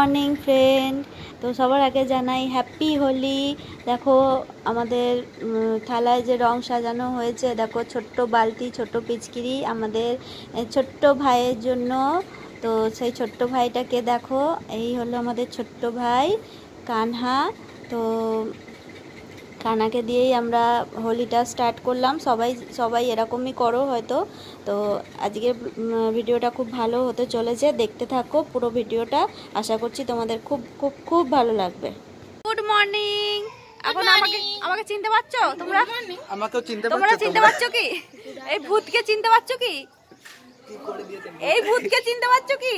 Morning friend. तो सबार आगे जानाई हैप्पी होली। देखो आमादेर थालाय जे रंग साजानो होयेछे, देखो छोट्टो बाल्टी छोट्टो पिचकिरी आमादेर छोट्टो भाइयेर जोन्नो। तो सेई छोट्टो भाईटाके देखो, एई हलो आमादेर छोट्टो भाई कान्हा। तो कानाके दिएई आमरा होलिटा स्टार्ट करलाम। सबाई सबाई एरकमई करो हयतो। तो आजके भिडियोटा खूब भालो होते चलेछे, देखते थाको पुरो भिडियोटा। आशा करछि तोमादेर खूब खूब खूब भालो लागबे। Good morning. এখন আমাকে চিনতে পারছো তোমরা? আমাকেও চিনতে পারছো তোমরা? চিনতে পারছো কি? এই ভূতকে চিনতে পারছো কি? কি করে দিয়েছে? এই ভূতকে চিনতে পারছো কি?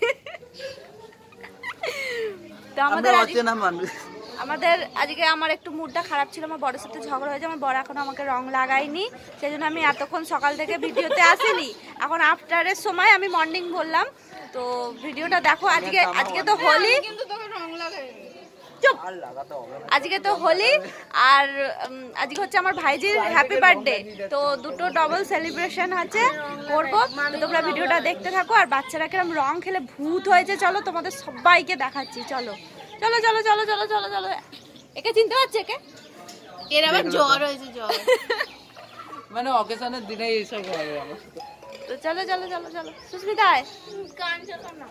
তো আমাদের অচেনা মানুষ। আমাদের আজকে আমার একটু মুডটা খারাপ ছিল, আমার বড়ের সাথে ঝগড়া হয়েছে। আমার বড় এখনো আমাকে রং লাগায়নি, সেজন্য আমি এতক্ষণ সকাল থেকে ভিডিওতে আসিনি। এখন আফটারের সময় আমি মর্নিং বললাম। তো ভিডিওটা দেখো। আজকে তো হোলি, কিন্তু তোকে রং লাগায়নি। চুপ, আজকে তো হোলি আর আজকে হচ্ছে আমার ভাইজির হ্যাপি বার্থডে। তো দুটো ডবল সেলিব্রেশন আছে করব। তো তোমরা ভিডিওটা দেখতে থাকো। আর বাচ্চারা কিরকম রং খেলে ভূত হয়েছে চলো তোমাদের সবাইকে দেখাচ্ছি। চলো চলো চলো চলো চলো চলো চলো। একে চিনতে পারছে? এর আবার জ্বর হয়েছে, জ্বর মানে অকেশনের দিনে এইসব হয় আমার। তো চলো চলো চলো চলো। সুস্মিতা কান চালাও না।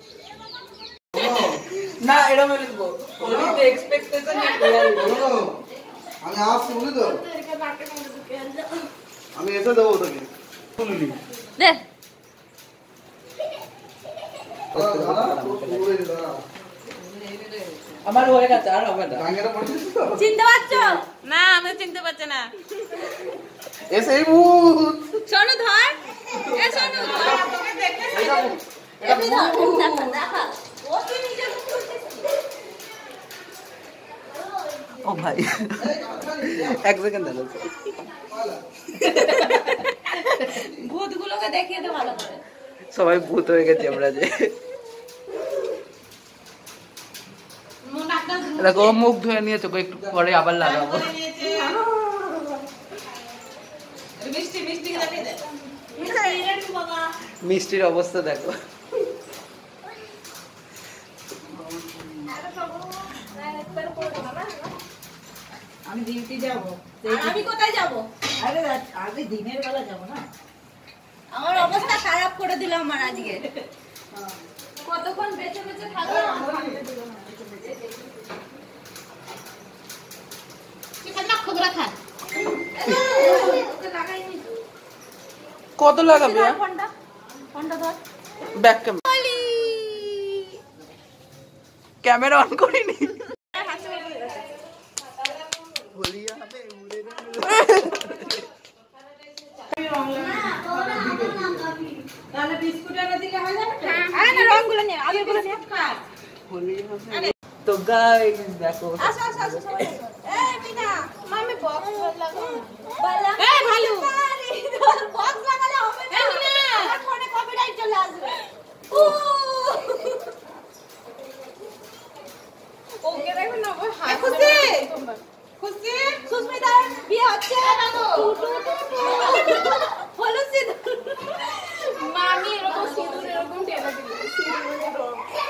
না এটা আমি লিখবো। হোলিতে এক্সপেকটেশন ইজ রিয়ালিটি। আমি আসছি বলি তো। আমি এসে দেবো তোকে। শুনলি দে। আমার হয়ে গেছে, আর হবে না। গাঙ্গেরা পড়ছিস তো? চিনতে পারছো? না আমি চিনতে পারছি না। এসেই ভূত। সোনু ধর। এ সোনু ধর। তোকে দেখতে চাই। এমনি ধর। দেখা দেখা। ও তুই নিজে ও ভাই এক সেকেন্ড দাঁড়াও। ভূতগুলোকে দেখিয়ে দে ভালো করে। সবাই ভূত হয়ে গেছে আমরা যে। দেখো মুখ ধুয়ে নিয়েছো, একটু পরে আবার লাগাবো। মিষ্টির অবস্থা দেখো। আমি ডিউটি যাব। আমি কোথায় যাব? আরে আগে দিনের বেলা যাব না। আমার অবস্থা খারাপ করে দিল আমার আজকে। কতক্ষণ বেঁচে বেঁচে থাকবো? কত লাগাবে? ফোনটা ধর। ব্যাক ক্যামেরা অন করিনি। তাহলে বিস্কুট এনে দিলে হয়ে যাবে? আরে না, রংগুলো নিয়ে আগেরগুলো নিয়ে হোলি হবে। তো গাইস দেখো। আসো আসো আসো সবাই। এই মিনা মামি বক্স লাগাও। বালা এই ভালু বক্স লাগালে হবে না। আমার ফোনে কপিরাইট চলে আসবে। ওকে দেখো না ওই হাত খুশি খুশি। সুস্মিতার বিয়ে হচ্ছে। হলো সিঁদুর। মামি এরকম সিঁদুর এরকম টেনে দিল। সিঁদুরের রং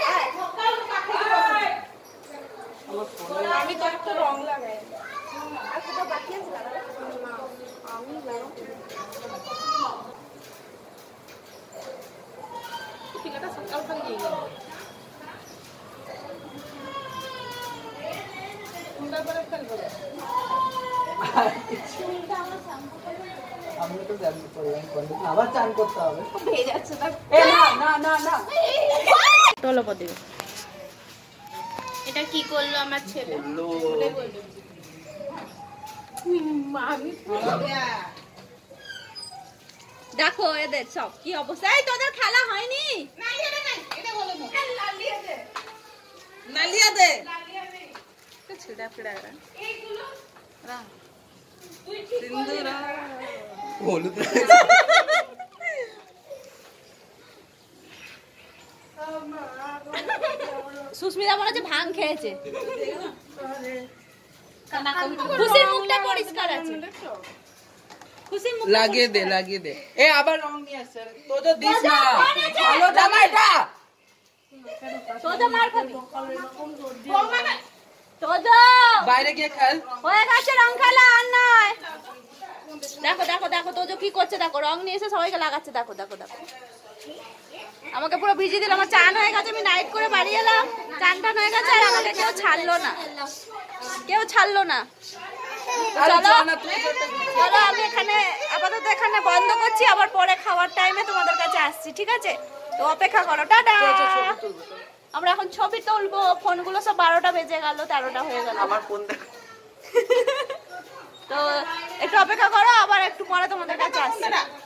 আমি তো একটা রং লাগাই। আচ্ছা বাকি আছে লাগাবো না আমি লাগাবো। টিকাটা সকাল করে নিয়ে গেল। কোনটা করে ফেলবো? আমি তো জানি করলাম কোন আবার চান করতে হবে। ভেজে যাচ্ছে না। এ না না না না টলো পদে। এটা কি করলো আমার ছেলে? দেখো এদের সব কি অবস্থা। এই তোদের খেলা হয়নি? নালিয়া দে। ছিড়া ফিড়া সিন্দুর হলুদ। সুস্মিতা মনে হচ্ছে ভাঙ খেয়েছে। খুশির মুখটা পরিষ্কার আছে। খুশির মুখ লাগিয়ে দে। এ আবার রং নিয়ে আসছে। তো তো দিস না। ভালো জামাইটা। সোজা মার খাবি বাইরে গিয়ে খেল। হয়ে গেছে রং খেলা আর নয়। দেখো দেখো দেখো তোজো কি করছে, দেখো রং নিয়ে এসে সবাইকে লাগাচ্ছে। দেখো দেখো দেখো আমাকে পুরো ভিজিয়ে দিল। আমার চান হয়ে গেছে, আমি নাইট করে বাড়ি এলাম, চান টান হয়ে গেছে, আর আমাকে কেউ ছাড়লো না, কেউ ছাড়লো না। চলো চলো আমি এখানে আপাতত এখানে বন্ধ করছি, আবার পরে খাওয়ার টাইমে তোমাদের কাছে আসছি, ঠিক আছে? তো অপেক্ষা করো, টাটা। আমরা এখন ছবি তুলবো, ফোনগুলো সব 12টা বেজে গেল, 13টা হয়ে গেল। আমার ফোন দেখো। তো একটু অপেক্ষা করো, আবার একটু পরে তোমাদের কাছে আসছি।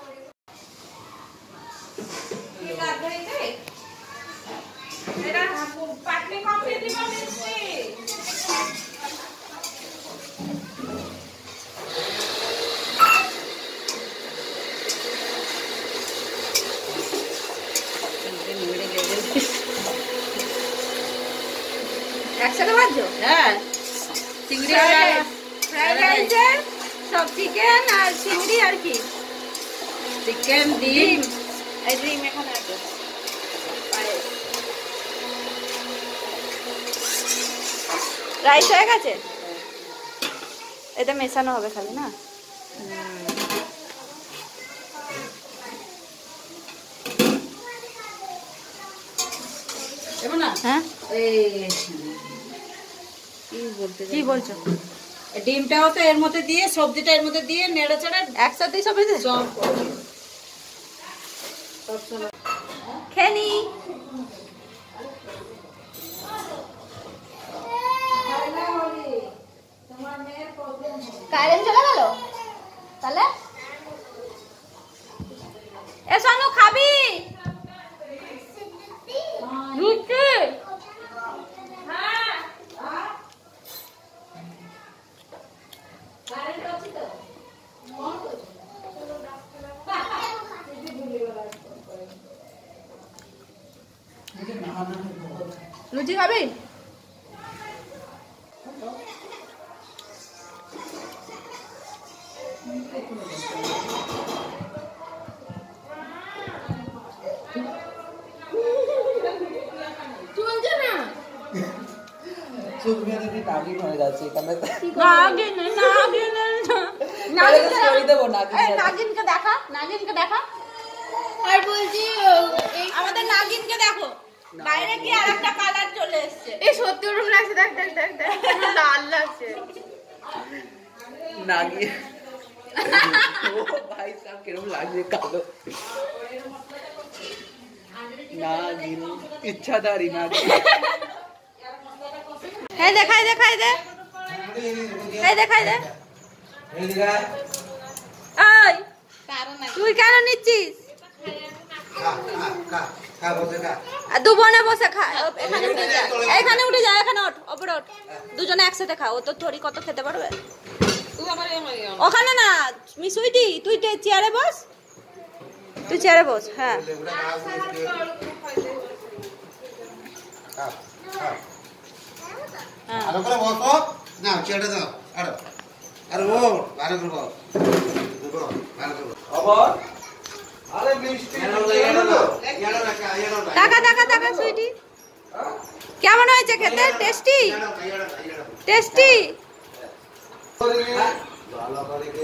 একসাথে ভাজছো? হ্যাঁ, চিংড়ি ফ্রাইড রাইসের সব চিকেন আর চিংড়ি আর কি চিকেন, ডিম। এই ডিম এখানে আছে। রাইস হয়ে গেছে, এটা মেশানো হবে খালি না? দেবো না? হ্যাঁ কি বলছো? ডিমটাও তো এর মধ্যে দিয়ে, সবজিটা এর মধ্যে দিয়ে নেড়ে চেড়ে একসাথেই সব হয়েছে। সব খেনি কারেন্ট চলে গেল তাহলে? এ সোনু খাবি লুচি? লুচি খাবি? চলছে না, চোখ মেরে দিয়ে নাগিন হয়ে যাচ্ছে এখানে। নাগিনকে দেখা, নাগিনকে দেখা। আর বলছি আমাদের নাগিনকে দেখো, বাইরে গিয়ে আরেকটা কালার চলে এসেছে। এই সত্যি ওরকম লাগছে, দেখ দেখ দেখ দেখ, লাল লাগছে নাগিন। ও ভাই সাহেব কিরকম লাগছে কালো। নাগিন, ইচ্ছাধারী নাগিন। হ্যাঁ দেখাই দেখাই দে, এই দেখাই দে। এই তুই কেন নিচ্ছিস? দু বোনে বসে খা, এখানে উঠে যা, এখানে উঠে যা, এখানে ওঠ, ওপরে ওঠ, দুজনে একসাথে খাও। ও তো থরি কত খেতে পারবে। ওখানে না মিসুইটি, তুই চেয়ারে বস, তুই চেয়ারে বস। হ্যাঁ আরো করে বসো না, চেয়ারটা দাও। আরো আরে ও ভালো করে বস, দেখো ভালো করে আবার। আরে মিষ্টি টাকা টাকা টাকা সুইটি কেমন হয়েছে খেতে? Tasty tasty. ভালো করে কি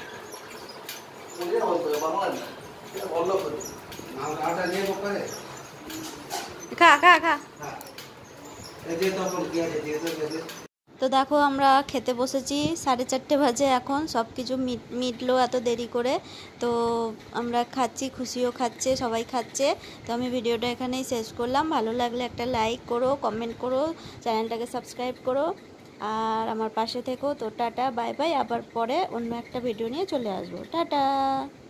ওই বলতো বাবা না, এটা বললো করে আটা নিয়ে বকরে খা খা খা। এই যে তো কোন কি আছে দিয়ে তো। তো দেখো আমরা খেতে বসেছি, 4:30 বাজে এখন, সব কিছু মিটলো এত দেরি করে। তো আমরা খাচ্ছি, খুশিও খাচ্ছে, সবাই খাচ্ছে। তো আমি ভিডিওটা এখানেই শেষ করলাম। ভালো লাগলে একটা লাইক করো, কমেন্ট করো, চ্যানেলটাকে সাবস্ক্রাইব করো, আর আমার পাশে থেকো। তো টাটা, বাই বাই, আবার পরে অন্য একটা ভিডিও নিয়ে চলে আসবো। টাটা।